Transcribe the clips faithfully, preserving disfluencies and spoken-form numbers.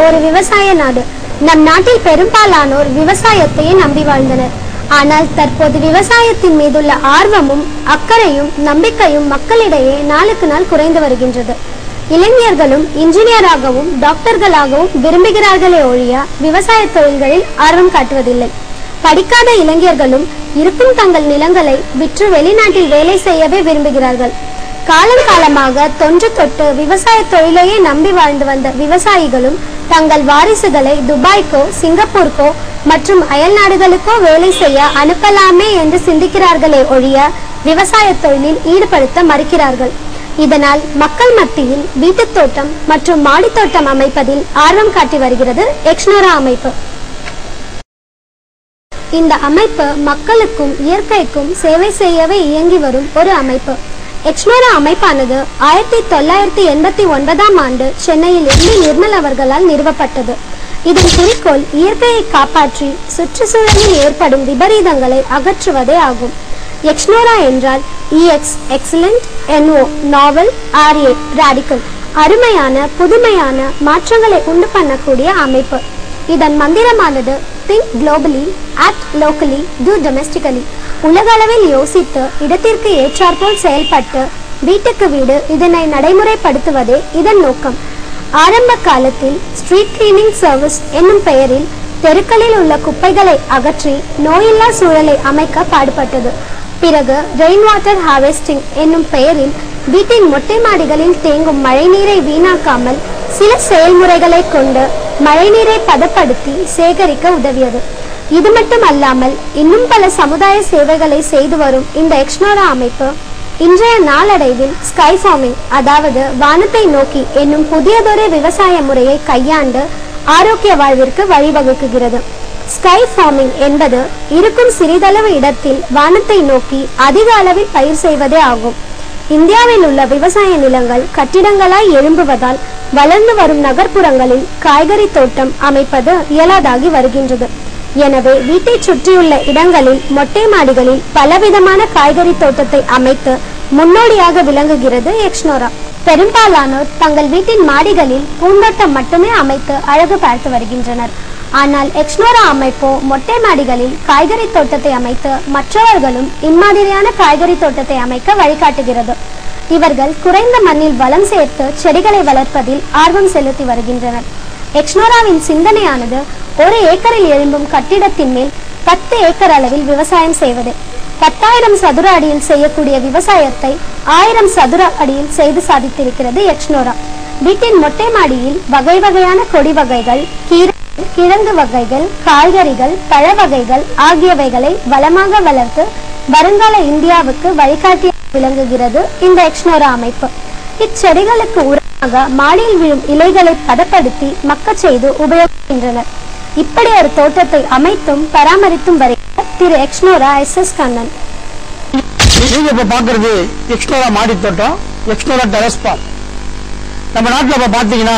ஒரு விவசாய நாடு. நம் நாட்டில் பெரும்பாலானோர் விவசாயத்தையே நம்பி வாழ்ந்தனர். ஆனால் தற்போது விவசாயத்தின் மீதுள்ள ஆர்வமும் அக்கறையும் நம்பிக்கையும் மக்களிடையே நாளுக்கு நாள் குறைந்து வருகின்றது. இளைஞர்களும் இன்ஜினியராகவும் டாக்டர்களாகவும் விரும்புகிறார்களே ஒழிய விவசாய தொழில்களில் ஆர்வம் காட்டுவதில்லை. படிக்காத இளைஞர்களும் இருக்கும் தங்கள் நிலங்களை விற்று வெளிநாட்டில் வேலை செய்யவே விரும்புகிறார்கள். காலம் காலமாக தொன்று தொட்டு விவசாய தொழிலையே நம்பி வாழ்ந்து வந்த விவசாயிகளும் தங்கள் வாரிசுகளை துபாய்க்கோ சிங்கப்பூருக்கோ மற்றும் அயல் நாடுகளுக்கோ வேலை செய்ய அனுப்பலாமே என்று சிந்திக்கிறார்களே ஒழிய விவசாய தொழிலில் ஈடுபடுத்த மறுக்கிறார்கள். இதனால் மக்கள் மத்தியில் வீட்டுத் தோட்டம் மற்றும் மாடித்தோட்டம் அமைப்பதில் ஆர்வம் காட்டி வருகிறது எக்ஸ்னோரா அமைப்பு. இந்த அமைப்பு மக்களுக்கும் இயற்கைக்கும் சேவை செய்யவே இயங்கி வரும் ஒரு அமைப்பு. எக்ஸ்னோரா அமைப்பானது ஆயிரத்தி தொள்ளாயிரத்தி எண்பத்தி ஒன்பதாம் ஆண்டு சென்னையில் எம் டி நிர்மல் அவர்களால் நிறுவப்பட்டது. இதன் குறிக்கோள் இயற்கையை காப்பாற்றி சுற்றுச்சூழலில் ஏற்படும் விபரீதங்களை அகற்றுவதே ஆகும். எக்ஸ்னோரா என்றால் E X excellent, N O novel, R A radical அருமையான புதுமையான மாற்றங்களை உண்டு பண்ணக்கூடிய அமைப்பு. இதன் மந்திரமானது think globally, act locally, do domestically. உலக அளவில் யோசித்து இடத்திற்கு ஏற்றாற்போல் செயல்பட்டு வீட்டுக்கு வீடு இதனை நடைமுறைப்படுத்துவதே இதன் நோக்கம். ஆரம்ப காலத்தில் ஸ்ட்ரீட் கிளீனிங் சர்வீஸ் என்னும் பெயரில் தெருக்களில் உள்ள குப்பைகளை அகற்றி நோயில்லா சூழலை அமைக்க பாடுபட்டது. பிறகு ரெயின் வாட்டர் ஹார்வெஸ்டிங் என்னும் பெயரில் வீட்டின் மொட்டை மாடிகளில் தேங்கும் மழைநீரை வீணாக்காமல் சில செயல்முறைகளை கொண்டு மழைநீரை பதப்படுத்தி சேகரிக்க உதவியது. இது மட்டும் அல்லாமல் இன்னும் பல சமுதாய சேவைகளை செய்து வரும் இந்த எக்ஸ்னோரா அமைப்பு இன்றைய நாளடைவில் ஸ்கை ஃபார்மிங், அதாவது வானத்தை நோக்கி என்னும் புதியதொரு விவசாய முறையை கையாண்டு ஆரோக்கிய வாழ்விற்கு வழிவகுக்குகிறது. ஸ்கை ஃபார்மிங் என்பது இருக்கும் சிறிதளவு இடத்தில் வானத்தை நோக்கி அதிக அளவில் பயிர் செய்வதே ஆகும். இந்தியாவில் உள்ள விவசாய நிலங்கள் கட்டிடங்களாய் எழும்புவதால் வளர்ந்து வரும் நகர்ப்புறங்களில் காய்கறி தோட்டம் அமைப்பது இயலாதாகி வருகின்றது. எனவே வீட்டை சுற்றியுள்ள இடங்களில் மொட்டை மாடிகளில் பலவிதமான காய்கறி தோட்டத்தை அமைத்து முன்னோடியாக விளங்குகிறது எக்ஸ்னோரா. பெரும்பாலானோர் தங்கள் வீட்டின் மாடிகளில் பூந்தோட்டம் மட்டுமே அமைத்து அழகு பார்த்து வருகின்றனர். ஆனால் எக்ஸ்னோரா அமைப்போ மொட்டை மாடிகளில் காய்கறி தோட்டத்தை அமைத்து மற்றவர்களும் இம்மாதிரியான காய்கறி தோட்டத்தை அமைக்க வழிகாட்டுகிறது. இவர்கள் குறைந்த மண்ணில் வளம் சேர்த்து செடிகளை வளர்ப்பதில் ஆர்வம் செலுத்தி வருகின்றனர். எக்ஸ்னோராவின் சிந்தனையானது ஒரு ஏக்கரில் எழும்பும் கட்டிடத்தின் மேல் பத்து ஏக்கர் அளவில் விவசாயம் செய்வது. பத்தாயிரம் சதுர அடியில் செய்யக்கூடிய விவசாயத்தை ஆயிரம் சதுர அடியில் செய்து சாதித்திருக்கிறது எக்ஸ்னோரா. வீட்டின் மொட்டை மாடியில் வகை வகையான கொடி வகைகள், கீரை, கிழங்கு வகைகள், காய்கறிகள், பழ வகைகள் ஆகியவைகளை வளமாக வளர்த்து வருங்கால இந்தியாவுக்கு வழிகாட்டியாக விளங்குகிறது இந்த எக்ஸ்னோரா அமைப்பு. இச்செடிகளுக்கு உரமாக மாடியில் விழும் இலைகளை பதப்படுத்தி மக்க செய்து உபயோகிக்கின்றனர். இப்படி ஒரு தோட்டத்தை அமைத்தும் பராமரித்தும் வருகிற திரு எக்ஸ்னோரா எஸ் எஸ் கண்ணன். நீங்க இப்ப பாக்குறது எக்ஸ்னோரா மாடி தோட்டம், எக்ஸ்னோரா டெரஸ் ஃபார்ம். நம்ம நாட்டில் இப்ப பாத்தீங்கன்னா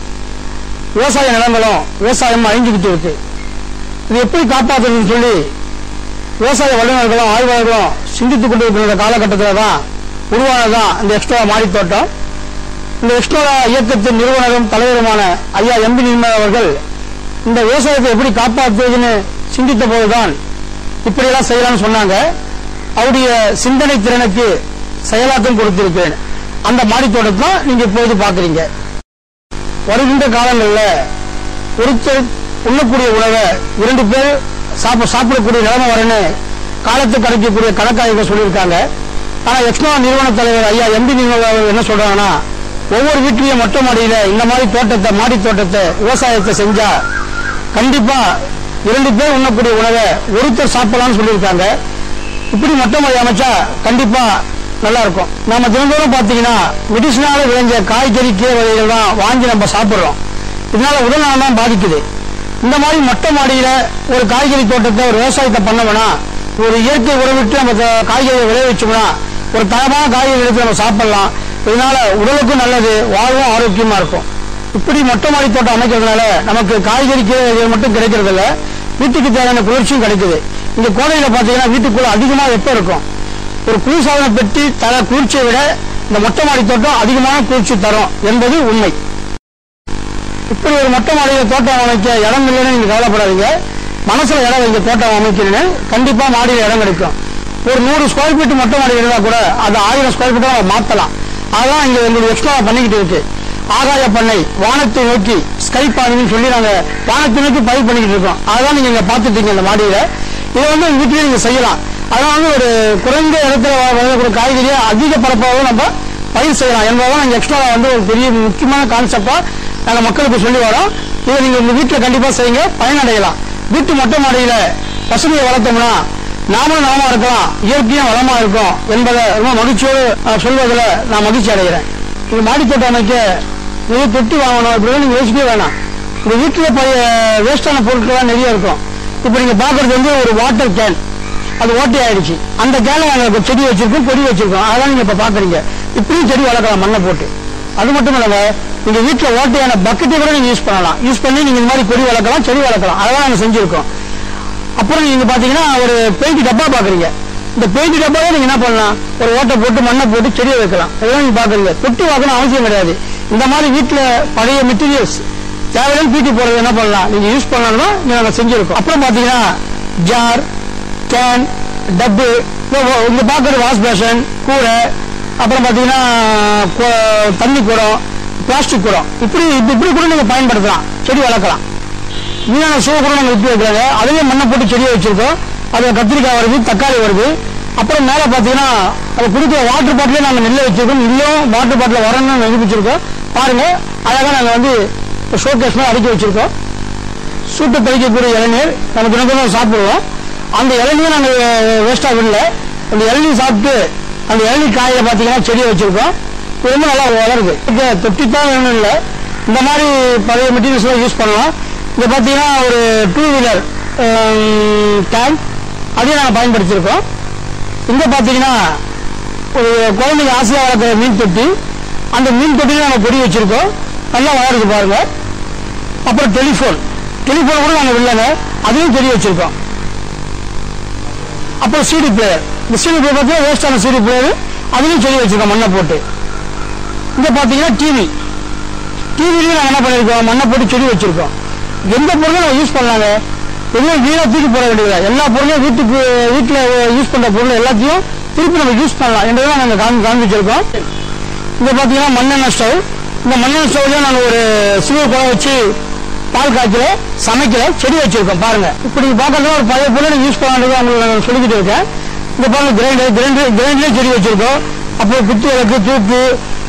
விவசாய நிலங்களும் விவசாயம் அழிஞ்சுக்கிட்டு இருக்கு. இது எப்படி காப்பாற்றுன்னு சொல்லி விவசாய வல்லுநர்களும் ஆய்வாளர்களும் சிந்தித்துக் கொண்டிருக்கிற காலகட்டத்தில் தான் உருவானதுதான் இந்த எக்ஸ்னோரா மாடி தோட்டம். இந்த எக்ஸ்னோரா இயக்கத்தின் நிறுவனரும் தலைவருமான ஐயா எம்பி நிர்மல் அவர்கள் இந்த விவசாயத்தை எப்படி காப்பாற்றுவதுன்னு சிந்தித்த போதுதான் இப்படியெல்லாம் செய்யலாம்னு சொன்னாங்க. அவருடைய சிந்தனை திறனுக்கு செயலாக்கம் கொடுத்திருக்கிறேன். அந்த மாடி தோட்டத்தை தான் நீங்க இப்போது பாக்குறீங்க. வருகின்ற காலங்களில் ஒருத்தர் உண்ணக்கூடிய உணவை இரண்டு பேர் சாப்பிடக்கூடிய நிலைமை வரன்னு காலத்துக்கு கிடைக்கக்கூடிய கணக்காய்கள் சொல்லியிருக்காங்க. ஆனா எக்ஸ்னோரா நிறுவன தலைவர் ஐயா எம்பி நிர்மல் என்ன சொல்றாங்கன்னா, ஒவ்வொரு வீட்லயும் மொட்டை மாடியில இந்த மாதிரி தோட்டத்தை மாடி தோட்டத்தை விவசாயத்தை செஞ்சா கண்டிப்பா இரண்டு பேர் உண்ணக்கூடிய உணவை ஒருத்தர் சாப்பிடலாம்னு சொல்லியிருக்காங்க. இப்படி மொட்டை மாடி அமைச்சா கண்டிப்பா நல்லா இருக்கும். நம்ம தினந்தோறும் பாத்தீங்கன்னா மெடிசனால விளைஞ்ச காய்கறி கீரை வகைகள் தான் வாங்கி நம்ம சாப்பிடுறோம். இதனால உடல்நலம் தான் பாதிக்குது. இந்த மாதிரி மொட்டை மாடியில ஒரு காய்கறி தோட்டத்தை ஒரு விவசாயத்தை பண்ணோம்னா, ஒரு இயற்கை உறவிட்டு நம்ம காய்கறியை விளைவிச்சோம்னா ஒரு தரமான காய்கறி எடுத்து நம்ம சாப்பிடலாம். இதனால உடலுக்கும் நல்லது, வாழ்வும் ஆரோக்கியமா இருக்கும். இப்படி மொட்டை மாடி தோட்டம் அமைக்கிறதுனால நமக்கு காய்கறி கீரை மட்டும் கிடைக்கிறது இல்ல, வீட்டுக்கு தேவையான குளிர்ச்சியும் கிடைக்குது. இங்க கோடையில பாத்தீங்கன்னா வீட்டுக்குள்ள அதிகமா வெப்பம் இருக்கும். ஒரு குளிர்சாதன பெட்டி தர குளிர்ச்சியை விட இந்த மொட்டை மாடி தோட்டம் அதிகமான குளிர்ச்சி தரும் என்பது உண்மை. இப்படி ஒரு மொட்டை மாடியில் தோட்டம் அமைக்க இடம் இல்லைன்னு நீங்க கவலைப்படாதீங்க. மனசுல இடம் வைக்க தோட்டம் அமைக்கணும்னு கண்டிப்பா மாடியில் இடம் கிடைக்கும். ஒரு நூறு ஸ்கொயர் ஃபீட் மொட்டை மாடி இருந்தா கூட அது ஆயிரம் ஸ்கொயர் ஃபீட்டா மாத்தலாம். அதான் இங்க எங்களுக்கு எக்ஸ்ட்ரா பண்ணிக்கிட்டு இருக்கு. ஆகாய பண்ணை, வானத்தை நோக்கி ஸ்கை பானின்னு சொல்லி நாங்க வானத்தை நோக்கி பயிர் பண்ணிக்கிட்டு இருக்கோம். அதான் நீங்க இங்க பாத்துட்டு இருக்கீங்க இந்த மாடியில. இதை வந்து வீட்டிலேயே நீங்க செய்யலாம். அதனால வந்து ஒரு குறைந்த இடத்துல வளரக்கூடிய காய்கறியை அதிக பரப்பாக நம்ம பயிர் செய்யலாம் என்பதான் நாங்கள் எக்ஸ்ட்ரா வந்து ஒரு பெரிய முக்கியமான கான்செப்டா நாங்கள் மக்களுக்கு சொல்லி வரோம். இதை நீங்க உங்க வீட்டில் கண்டிப்பா செய்யுங்க, பயனடையலாம். வீட்டு மொட்டை மாடியில பசுமையை வளர்த்தோம்னா நாமளும் நலமா இருக்கலாம், இயற்கையும் வளமா இருக்கும் என்பதை ரொம்ப மகிழ்ச்சியோடு சொல்வதில் நான் மகிழ்ச்சி அடைகிறேன். இந்த மாடித்தோட்டம் அமைக்க நிறைய தொட்டி வாங்கணும் இப்படிதான் நீங்க யோசிக்கவே வேணாம். உங்க வீட்டில் பழைய வேஸ்டான பொருட்கள் நிறைய இருக்கும். இப்ப நீங்க பாக்குறது வந்து ஒரு வாட்டர் கேன், அது ஓட்டை ஆயிடுச்சு. அந்த கேனை நாங்க செடி வச்சிருக்கோம், கொடி வச்சிருக்கோம். அதான் நீங்க இப்ப பாக்குறீங்க. இப்படியும் செடி வளர்க்கலாம் மண்ணை போட்டு. அது மட்டும் இல்லைங்க, நீங்க வீட்டுல ஓட்டையான பக்கெட்டை கூட நீங்க யூஸ் பண்ணலாம். யூஸ் பண்ணி நீங்க இந்த மாதிரி கொடி வளர்க்கலாம், செடி வளர்க்கலாம். அதெல்லாம் நாங்க செஞ்சிருக்கோம். அப்புறம் நீங்க பாத்தீங்கன்னா ஒரு பெயிண்ட் டப்பா பாக்குறீங்க. இந்த பெயிண்ட் டப்பாவே நீங்க என்ன பண்ணலாம், ஒரு ஓட்டை போட்டு மண்ணை போட்டு செடியை வைக்கலாம். இதெல்லாம் நீங்க பாக்குறீங்க. தொட்டி வாக்கணும் அவசியம் கிடையாது. இந்த மாதிரி வீட்டுல பழைய மெட்டீரியல்ஸ் தேவையான பீட்டி போறது என்ன பண்ணலாம், நீங்க யூஸ் பண்ணலாம் நாங்க செஞ்சிருக்கோம். அப்புறம் பாத்தீங்கன்னா ஜார், கேன், டப்பு, இங்க பாக்குற வாஷ் பேஷன், கூரை, அப்புறம் பாத்தீங்கன்னா தண்ணி குடம், பிளாஸ்டிக் குடம், இப்படி இப்படி கூட நீங்க பயன்படுத்தலாம், செடி வளர்க்கலாம். மீனான சூ கூட நாங்க விட்டு வைக்கிறாங்க. அதுவே மண்ணை போட்டு செடியை வச்சிருக்கோம். அது கத்திரிக்காய் வருது, தக்காளி வருது. அப்புறம் மேல பாத்தீங்கன்னா அதை குடிக்கிற வாட்டர் பாட்டிலே நாங்க நெல்லை வச்சிருக்கோம். நெல்லும் வாட்டர் பாட்டில் வரணும்னு நிரூபிச்சிருக்கோம். பாருங்க, அழகா நாங்க வந்து ஷோகேஸ் அடுக்கி வச்சிருக்கோம். சூட்டு பறிக்கக்கூடிய இளநீர் நம்ம தினத்திலும் சாப்பிடுவோம். அந்த இளநீர் நாங்க வேஸ்டா விடல. அந்த இளநீர் சாப்பிட்டு அந்த இளநீர் காயில பாத்தீங்கன்னா செடியை வச்சிருக்கோம். ரொம்ப நல்லா வளருது. தொட்டித்தான் வேணும் இல்லை, இந்த மாதிரி பழைய மெட்டீரியல்ஸ் யூஸ் பண்ணலாம். இங்க பாத்தீங்கன்னா ஒரு டூ வீலர் டேங்க், அதையும் நாங்கள் பயன்படுத்தியிருக்கோம். இங்க பாத்தீங்கன்னா ஒரு குழந்தைங்க ஆசையா வளர்க்குற மீன் தொட்டி, அந்த மீன் தொட்டியில நாங்கள் பொடி வச்சிருக்கோம். நல்லா வளருது பாருங்க. அப்புறம் டெலிபோன் டெலிபோன் கூட நாங்கள் இல்லைங்க, அதையும் செடி வச்சிருக்கோம். அப்புறம் சிடி பிளேயர், இந்த சிடி பிளேயர் பார்த்தீங்கன்னா வேஸ்டான சிடி பிளேயர், அதையும் செடி வச்சிருக்கோம் மண்ணை போட்டு. இங்க பாத்தீங்கன்னா டிவி டிவிலையும் நாங்கள் என்ன பண்ணிருக்கோம், மண்ணை போட்டு செடி வச்சிருக்கோம். எந்த பொருளும் நம்ம யூஸ் பண்ணலாங்க, எதுவும் வீணா தூக்கி போட வேண்டியது. எல்லா பொருளையும் வீட்டுக்கு வீட்டில் யூஸ் பண்ற பொருள் எல்லாத்தையும் திருப்பி நம்ம யூஸ் பண்ணலாம் என்றதான் நாங்கள் காமி காமிச்சிருக்கோம். இங்க பாத்தீங்கன்னா மண்ணெண்ணெய் ஸ்டவ். இந்த மண்ணெண்ணெய் ஸ்டவ்ல நாங்கள் ஒரு சிறு குழம்பு வச்சு பால் காய்ச்சல சமைக்கல செடி வச்சிருக்கோம். பாருங்க, இப்படி பார்க்கறது ஒரு பழைய பொருள் யூஸ் பண்ணாது உங்களுக்கு சொல்லிக்கிட்டு இருக்கேன். இந்த பாருங்க கிரைண்டர் கிரைண்டர் கிரைண்டர்லேயே செடி வச்சிருக்கோம். அப்புறம் குத்து விளக்கு, தூக்கு,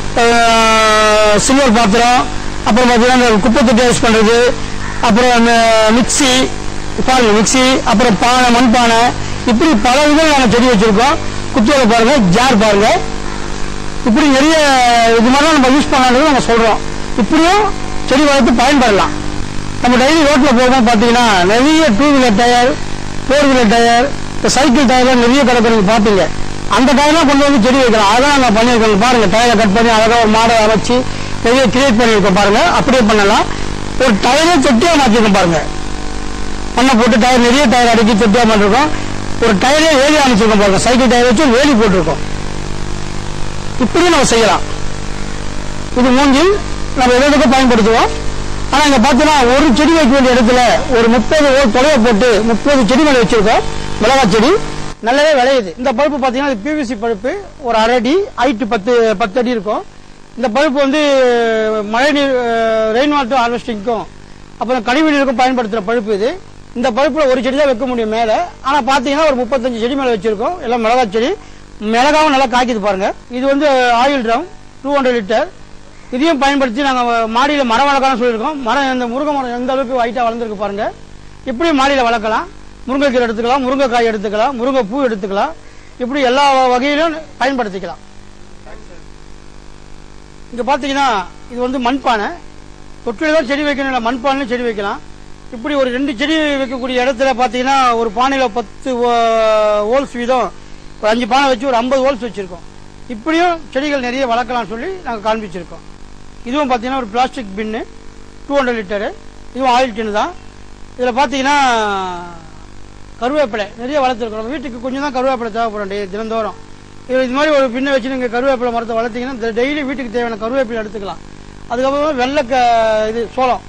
சில்வர் பாத்திரம், அப்புறம் பார்த்தீங்கன்னா குப்பை தொட்டி யூஸ் பண்றது, அப்புறம் மிக்சி பாருங்க மிக்சி, அப்புறம் பானை, மண்பானை, இப்படி பல விதங்கள் நாங்கள் செடி வச்சிருக்கோம். குத்துவிளை பாருங்க, ஜார் பாருங்க, இப்படி நிறைய இது மாதிரிலாம் நம்ம யூஸ் பண்ணாலும் நம்ம சொல்றோம். இப்படியும் செடி வளர்த்து பயன்படலாம். நம்ம டெய்லி ரோட்ல போகும்போது பாத்தீங்கன்னா நிறைய two wheeler tyre, four wheeler tyre, cycle tyre நிறைய கிடக்கு. நீங்க பாத்தீங்க, அந்த டயர்லாம் கொண்டு வந்து செடி வைக்கலாம். அதான் நாங்கள் பண்ணியிருக்கோம். பாருங்க, டயரை கட் பண்ணி அழகாக ஒரு மாடை அமைச்சு நிறைய கிரியேட் பண்ணியிருக்கோம். பாருங்க, அப்படியே பண்ணலாம். ஒரு டயரே தொட்டியா மாற்றிருக்கோம். பாருங்க, பண்ண போட்டு டயர் நிறைய டயர் அடிக்கி தொட்டியா மாட்டிருக்கோம். ஒரு டயரே வேலி அமைச்சிருக்கோம். பாருங்க, சைக்கிள் டயர் வச்சு வேலி போட்டிருக்கோம். இப்படியும் நம்ம செய்யலாம். இது மூங்கில் நம்ம எதுக்கும் பயன்படுத்துவோம். ஆனா இங்க பாத்தீங்கன்னா ஒரு செடி வைக்க வேண்டிய இடத்துல ஒரு முப்பது ஓர் தொலைவை போட்டு முப்பது செடி மேலே வச்சிருக்கோம். மிளகாய் செடி நல்லாவே விளையுது. இந்த பழுப்பு பாத்தீங்கன்னா பிவிசி பழுப்பு, ஒரு அரை அடி ஹைட் பத்து பத்து அடி இருக்கும். இந்த பழுப்பு வந்து மழை நீர், ரெயின் வாட்டர் ஹார்வெஸ்டிங்க்கும் அப்புறம் கழிவு நீருக்கும் பயன்படுத்துற பழுப்பு இது. இந்த பழுப்புல ஒரு செடி தான் வைக்க முடியும் மேல. ஆனா பாத்தீங்கன்னா ஒரு முப்பத்தஞ்சு செடி மேல வச்சிருக்கோம். எல்லாம் மிளகாய் செடி. மிளகாவும் நல்லா காய்க்குது பாருங்க. இது வந்து oil drum two hundred litre. இதையும் பயன்படுத்தி நாங்கள் மாடியில் மரம் வளர்க்கலாம்னு சொல்லியிருக்கோம். மரம் இந்த முருங்கை மரம் எந்த அளவுக்கு ஹைட்டாக வளர்ந்துருக்கு பாருங்க. இப்படியும் மாடியில் வளர்க்கலாம். முருங்கைக்கீரை எடுத்துக்கலாம், முருங்கைக்காய் எடுத்துக்கலாம், முருங்கை பூ எடுத்துக்கலாம். இப்படி எல்லா வகையிலும் பயன்படுத்திக்கலாம். இங்க பாத்தீங்கன்னா இது வந்து மண்பானை. தொட்டில தான் செடி வைக்கணும் இல்லை, மண்பானையும் செடி வைக்கலாம். இப்படி ஒரு ரெண்டு செடி வைக்கக்கூடிய இடத்துல பாத்தீங்கன்னா ஒரு பானையில பத்து ஹோல்ஸ் வீதம் ஒரு அஞ்சு பானை வச்சு ஒரு ஐம்பது ஹோல்ஸ் வச்சிருக்கோம். இப்படியும் செடிகள் நிறைய வளர்க்கலாம்னு சொல்லி நாங்கள் காண்பிச்சிருக்கோம். இதுவும் பார்த்தீங்கன்னா ஒரு plastic bin two hundred litre. இதுவும் ஆயில் டின்னு தான். இதில் பார்த்தீங்கன்னா கருவேப்பிலை நிறைய வளர்த்துருக்கோம். நம்ம வீட்டுக்கு கொஞ்சம் தான் கருவேப்பிலை தேவைப்படும் டெய்லி தினந்தோறும். இது இது மாதிரி ஒரு பின்னை வச்சு நீங்கள் கருவேப்பிலை மரத்தை வளர்த்தீங்கன்னா டெய்லி வீட்டுக்கு தேவையான கருவேப்பிலை எடுத்துக்கலாம். அதுக்கப்புறம் வெள்ளை இது சோளம்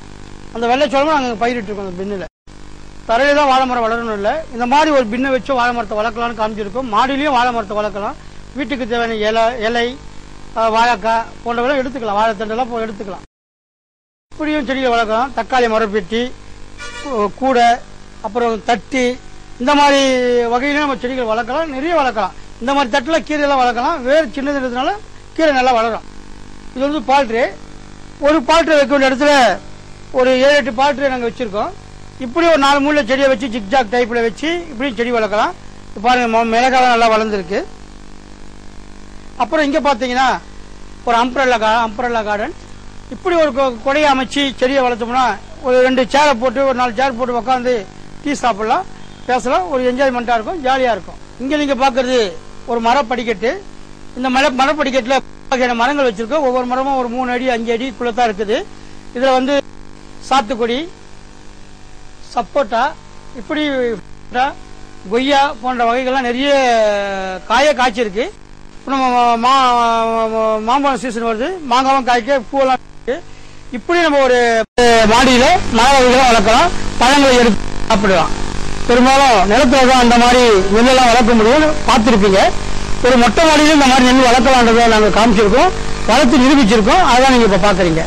அந்த வெள்ளைச்சோளமும் நாங்கள் பயிரிட்டு இருக்கோம். அந்த பின்னில் தரையில தான் வாழை மரம் வளரணும் இல்லை, இந்த மாதிரி ஒரு பின்னை வச்சு வாழை மரத்தை வளர்க்கலாம்னு காமிச்சிருக்கோம். மாடிலையும் வாழை மரத்தை வளர்க்கலாம். வீட்டுக்கு தேவையான இலை இலை வாழைக்காய் போன்றவெல்லாம் எடுத்துக்கலாம், வாழைத்தண்டெல்லாம் எடுத்துக்கலாம். இப்படியும் செடிகளை வளர்க்கலாம். தக்காளி மரப்பெட்டி, கூடை, அப்புறம் தட்டி, இந்த மாதிரி வகையிலும் நம்ம செடிகள் வளர்க்கலாம். நிறைய வளர்க்கலாம். இந்த மாதிரி தட்டில் கீரையெல்லாம் வளர்க்கலாம். வேறு சின்னதுனால கீரை நல்லா வளரும். இது வந்து பால்ட்ரே. ஒரு பால்ட்ரே வைக்க வேண்டிய இடத்துல ஒரு ஏழு எட்டு பால்ட்ரே நாங்கள் வச்சுருக்கோம். இப்படி ஒரு நாலு மூலையில் செடியை வச்சு ஜிக்ஜாக் டைப்பில் வச்சு இப்படியும் செடி வளர்க்கலாம். பாருங்க, மிளகாய் நல்லா வளர்ந்துருக்கு. அப்புறம் இங்கே பார்த்தீங்கன்னா ஒரு அம்பரல்லா கா அம்பரல்லா கார்டன். இப்படி ஒரு கொடையை அமைச்சு செடியை வளர்த்தோம்னா ஒரு ரெண்டு சேரை போட்டு ஒரு நாலு சேர் போட்டு உட்காந்து டீ சாப்பிடலாம், பேசலாம். ஒரு என்ஜாய்மெண்ட்டாக இருக்கும், ஜாலியாக இருக்கும். இங்கே நீங்கள் பார்க்குறது ஒரு மரப்படிக்கட்டு. இந்த மர மரப்படிக்கட்டில் வகையான மரங்கள் வச்சுருக்கோம். ஒவ்வொரு மரமும் ஒரு மூணு அடி அஞ்சு அடிக்குள்ளே தான் இருக்குது. இதில் வந்து சாத்துக்குடி, சப்போட்டா, இப்படி கொய்யா போன்ற வகைகள்லாம் நிறைய காய காய்ச்சிருக்கு. இப்போ நம்ம மா மாம்பழம் சீசன் வருது, மாங்காவும் காய்க்க, பூவெல்லாம். இப்படி நம்ம ஒரு மாடியில் மர வகைகளை வளர்க்கலாம், பழங்களை எடுத்து சாப்பிடலாம். பெரும்பாலும் நிலத்துல தான் அந்த மாதிரி நெல்லெல்லாம் வளர்க்க முடியும், பார்த்துருப்பீங்க. ஒரு மொட்டை மாடியிலும் இந்த மாதிரி நெல் வளர்க்கலான்றதை நாங்கள் காமிச்சிருக்கோம், வளர்த்து நிரூபிச்சிருக்கோம். அதான் நீங்கள் இப்போ பார்க்குறீங்க.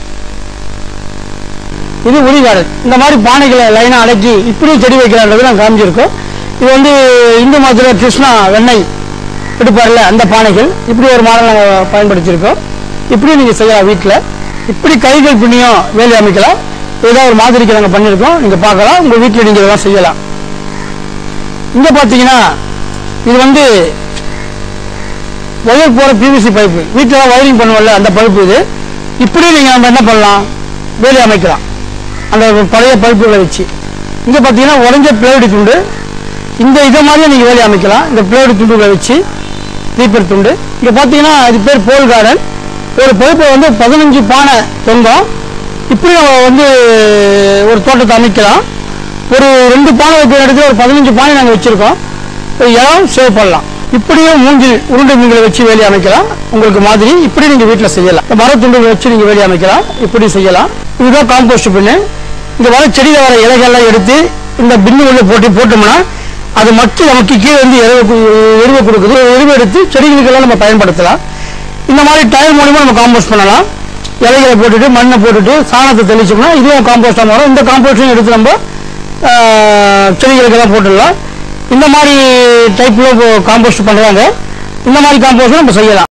இது உரிகாடு. இந்த மாதிரி பானைகளை லைனாக அடக்கி இப்படி செடி வைக்கலான்றது நாங்கள் காமிச்சிருக்கோம். இது வந்து இந்து மதத்தில் கிருஷ்ணா வெண்ணெய் எடுப்பார்ல அந்த பானைகள். இப்படி ஒரு மாடல் நாங்கள் பயன்படுத்தியிருக்கோம். இப்படி நீங்கள் செய்யலாம் வீட்டில். இப்படி கைகள் பின்னியும் வேலை அமைக்கலாம். ஏதாவது ஒரு மாதிரிக்கு நாங்கள் பண்ணியிருக்கோம், நீங்கள் பார்க்கலாம். உங்கள் வீட்டில் நீங்கள் இதெல்லாம் செய்யலாம். இங்கே பார்த்தீங்கன்னா இது வந்து ஒயர் போகிற பிவிசி பைப்பு. வீட்டில் வயரிங் பண்ணுவோம்ல அந்த பைப்பு இது. இப்படி நீங்கள் நம்ம என்ன பண்ணலாம், வேலை அமைக்கலாம் அந்த பழைய பைப்புகளை வச்சு. இங்கே பார்த்தீங்கன்னா உடஞ்ச பிளேடு துண்டு. இந்த இதை மாதிரியே நீங்கள் வேலை அமைக்கலாம், இந்த பிளேடு துண்டுகளை வச்சு, ரீப்பர் துண்டு. இங்கே பார்த்தீங்கன்னா அது பேர் போல் கார்டன். ஒரு பைப்பை வந்து பதினஞ்சு பானை தொங்கும். இப்படி நம்ம வந்து ஒரு தோட்டத்தை அமைக்கலாம். ஒரு ரெண்டு பானை வைக்கிற இடத்துல ஒரு பதினஞ்சு பானை நாங்கள் வச்சுருக்கோம். ஒரு இடம் சேவ் பண்ணலாம். இப்படியும் மூங்கில் உருண்டை மீன்களை வச்சு வேலை அமைக்கலாம். உங்களுக்கு மாதிரி இப்படி நீங்கள் வீட்டில் செய்யலாம். மரத்துண்டுகளை வச்சு நீங்கள் வேலை அமைக்கலாம், இப்படி செய்யலாம். இதுதான் காம்போஸ்ட் பின்னு. இந்த வர செடியில் வர இலைகள்லாம் எடுத்து இந்த பின்னு உள்ள போட்டு போட்டோம்னா அது மட்டும் நமக்கு கீழே வந்து எருவு எருவை கொடுக்குது. எருவை எடுத்து செடிகளுக்கெல்லாம் நம்ம பயன்படுத்தலாம். இந்த மாதிரி டயர் மூலமா நம்ம காம்போஸ்ட் பண்ணலாம். இலைகளை போட்டுட்டு மண்ணை போட்டுட்டு சாணத்தை தெளிச்சோம்னா இதுவும் காம்போஸ்டாக மாறும். இந்த காம்போஸ்டையும் எடுத்து நம்ம செடிகளுக்கெல்லாம் போட்டுடலாம். இந்த மாதிரி டைப்ல காம்போஸ்ட் பண்றாங்க. இந்த மாதிரி காம்போஸ்ட் நம்ம செய்யலாம்.